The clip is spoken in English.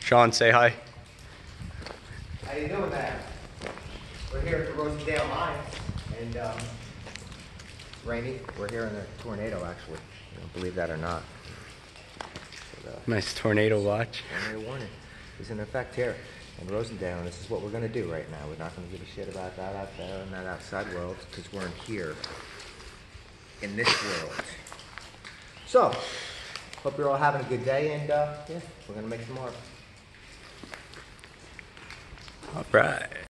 Sean, say hi. How you doing, man? We're here at the Rosendale Mine, and rainy. We're here in a tornado, actually. You don't believe that or not. But, Nice tornado watch. tornado warning is in effect here in Rosendale, and this is what we're going to do right now. We're not going to give a shit about that out there and that outside world, because we're in here, in this world. So, hope you're all having a good day, and yeah, we're going to make some more. All right.